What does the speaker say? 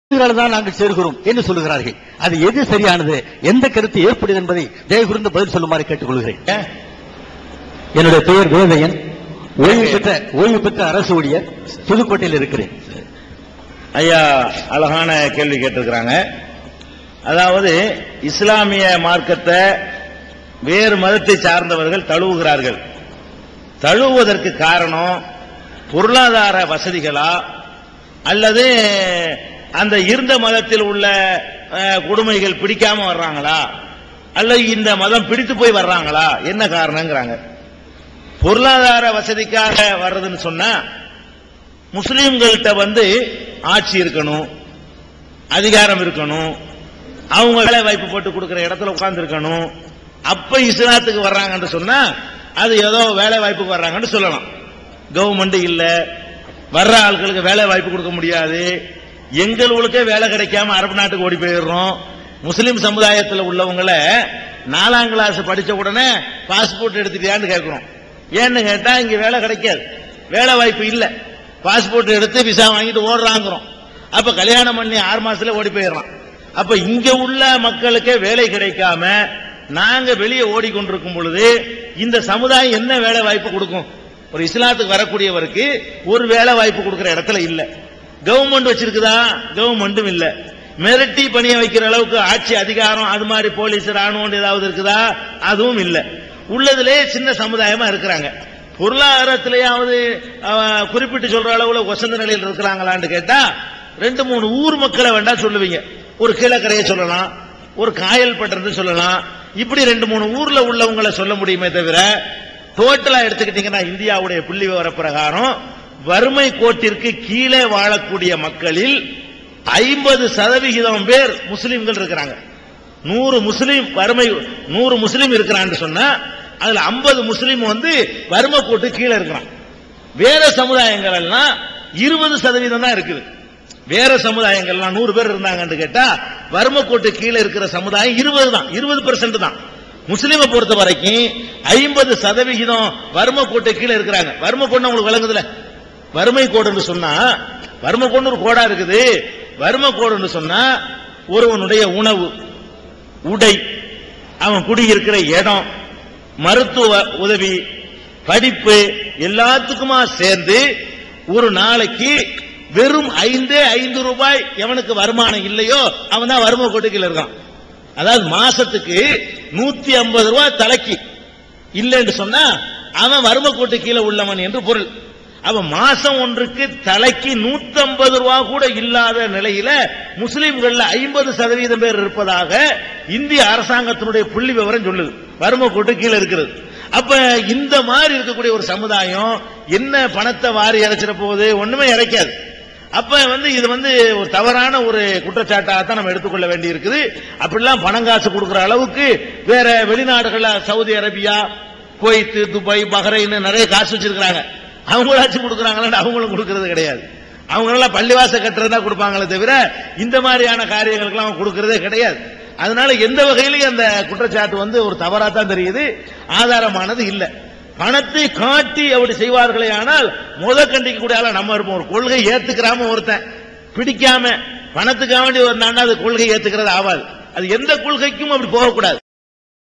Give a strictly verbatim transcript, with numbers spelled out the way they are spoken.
தான் நாங்கள் சேர்கிறோம் என்று சொல்லுகிறார்கள். அது எது சரியானது, எந்த கருத்து ஏற்படுது என்பதை தயவுகூர்ந்து பதில் சொல்லுமாறு கேட்டுக்கொள்கிறேன். என்னுடைய பெயர் வேதையன், ஓய்வு பெற்ற ஓய்வு பெற்ற அரசு ஊழியர், புதுக்கோட்டையில் இருக்கிறேன். ஐயா அழகான கேள்வி கேட்டிருக்கிறாங்க. அதாவது இஸ்லாமிய மார்க்கத்தை வேறு மதத்தை சார்ந்தவர்கள் தழுவுகிறார்கள். தழுவுவதற்கு காரணம் பொருளாதார வசதிகளா அல்லது அந்த இருந்த மதத்தில் உள்ள கொடுமைகள் பிடிக்காம வர்றாங்களா அல்லது இந்த மதம் பிடித்து போய் வர்றாங்களா, என்ன காரணங்கிறாங்க. பொருளாதார வசதிக்காக வர்றதுன்னு சொன்னா முஸ்லீம்கள்ட்ட வந்து ஆட்சி இருக்கணும், அதிகாரம் இருக்கணும், அவங்க வேலை வாய்ப்பு போட்டு கொடுக்கிற இடத்துல உட்கார்ந்து இருக்கணும். அப்ப இஸ்லாத்துக்கு வர்றாங்கன்னு சொன்னா அது ஏதோ வேலை வாய்ப்புக்கு வர்றாங்கன்னு சொல்லலாம். கவர்மெண்ட் இல்ல, வர்ற ஆட்களுக்கு வேலை வாய்ப்பு கொடுக்க முடியாது, எங்களுக்கே வேலை கிடைக்காம அரபு நாட்டுக்கு ஓடி போயிடுறோம். முஸ்லிம் சமுதாயத்தில் உள்ளவங்களை நாலாம் கிளாஸ் படிச்ச உடனே பாஸ்போர்ட் எடுத்துட்டியான்னு கேட்கிறோம். ஏன்னு கேட்டா இங்க வேலை கிடைக்காது, வேலை வாய்ப்பு இல்ல, பாஸ்போர்ட் எடுத்து விசா வாங்கிட்டு ஓடுறாங்கிறோம். அப்ப கல்யாணம் பண்ணி ஆறு மாசத்துல ஓடி போயிடறான். அப்ப இங்க உள்ள மக்களுக்கே வேலை கிடைக்காம நாங்க வெளியே ஓடிக்கொண்டிருக்கும் பொழுது இந்த சமுதாயம் என்ன வேலை வாய்ப்பு கொடுக்கும்? ஒரு இஸ்லாத்துக்கு வரக்கூடியவருக்கு ஒரு வேலை வாய்ப்பு கொடுக்கிற இடத்துல இல்ல. கவர்மெண்ட் வச்சிருக்குதா? கவர்மெண்ட்டும் இல்ல. மிரட்டி பணிய வைக்கிற அளவுக்கு ஆட்சி அதிகாரம் அது மாதிரி போலீஸ் ராணுவம் ஏதாவது இருக்குதா? அதுவும் இல்ல. உள்ளதிலே சின்ன சமுதாயமா இருக்கிறாங்க. பொருளாதாரத்திலேயாவது குறிப்பிட்டு சொல்ற அளவுல வசந்த நிலையில் இருக்கிறாங்களான்னு கேட்டா ரெண்டு மூணு ஊர் மக்களை வேண்டா சொல்லுவீங்க. ஒரு கீழக்கரையை சொல்லலாம், ஒரு காயல் பட்டணத்தை சொல்லலாம், இப்படி ரெண்டு மூணு ஊர்ல உள்ளவங்களை சொல்ல முடியுமே தவிர டோட்டலா எடுத்துக்கிட்டீங்கன்னா இந்தியாவுடைய புள்ளி விவர பிரகாரம் வறுமை கோட்டிற்கு கீழே வாழக்கூடிய மக்களில் ஐம்பது சதவிகிதம் பேர் முஸ்லிம்கள் இருக்கிறாங்க. நூறு முஸ்லீம் வறுமை நூறு முஸ்லீம் இருக்கிறான்னு சொன்னா அதுல ஐம்பது முஸ்லீம் வந்து வறுமை கோட்டு கீழே இருக்கிறான். வேற சமுதாயங்கள் எல்லாம் இருபது சதவீதம் தான் இருக்குது. வேற சமுதாயங்கள்லாம் நூறு பேர் இருந்தாங்கன்னு கேட்டா வறுமை கோட்டு கீழே இருக்கிற சமுதாயம் இருபது தான், இருபது பெர்சென்ட் தான். முஸ்லீமை பொறுத்த வரைக்கும் ஐம்பது சதவிகிதம் வறுமை கோட்டை கீழே இருக்கிறாங்க. வறுமை கோடு உங்களுக்கு விளங்குதுல, வறுமை கோடுன்னு சொன்னா வறுமை கோடு ஒரு கோடா இருக்குது. வறுமை கோடுன்னு சொன்னா ஒருவனுடைய உணவு, உடை, அவன் குடியிருக்கிற இடம், மருத்துவ உதவி, படிப்பு எல்லாத்துக்குமா சேர்ந்து ஒரு நாளைக்கு வெறும் ஐந்தே ஐந்து ரூபாய் எவனுக்கு வருமானம் இல்லையோ அவன் தான் வறுமை கோட்டுக்கு இருக்கான். அதாவது மாசத்துக்கு நூத்தி ஐம்பது ரூபாய் தலைக்கு இல்லைன்னு சொன்னா அவன் வறுமை கோட்டு கீழே உள்ளவன் என்று பொருள். அவன் மாசம் ஒன்றுக்கு தலைக்கு நூத்தி ஐம்பது ரூபாய் கூட இல்லாத நிலையில முஸ்லிம்கள்ல ஐம்பது சதவீதம் பேர் இருப்பதாக இந்திய அரசாங்கத்தினுடைய புள்ளி விவரம் சொல்லுது. வறுமை கோட்டு கீழே இருக்கிறது. அப்ப இந்த மாதிரி இருக்கக்கூடிய ஒரு சமுதாயம் என்ன பணத்தை வாரி இறைச்சிட போகுது? ஒண்ணுமே இறைக்காது. அப்ப வந்து இது வந்து ஒரு தவறான ஒரு குற்றச்சாட்டாக தான் நம்ம எடுத்துக்கொள்ள வேண்டி இருக்குது. அப்படிலாம் பணம் காசு கொடுக்கிற அளவுக்கு வேற வெளிநாடுகள்ல Saudi Arabia, Kuwait, Dubai, Bahrain நிறைய காசு வச்சிருக்காங்க. அவங்களாச்சும் கொடுக்குறாங்களா? அவங்களும் கொடுக்கறது கிடையாது. அவங்க எல்லாம் பள்ளிவாச கட்டுறதா கொடுப்பாங்களே தவிர இந்த மாதிரியான காரியங்களுக்கு அவங்க கொடுக்கறதே கிடையாது. அதனால எந்த வகையிலையும் அந்த குற்றச்சாட்டு வந்து ஒரு தவறா தான் தெரியுது, ஆதாரமானது இல்ல. பணத்தை காட்டி அப்படி செய்வார்களே ஆனால் முத கண்டிக்க கூட நம்ம இருப்போம். ஒரு கொள்கை ஏத்துக்கிறாம ஒருத்தன் பிடிக்காம பணத்துக்காக வேண்டி வந்தான்னா அது கொள்கை ஏத்துக்கிறது ஆகாது. அது எந்த கொள்கைக்கும் அப்படி போகக்கூடாது.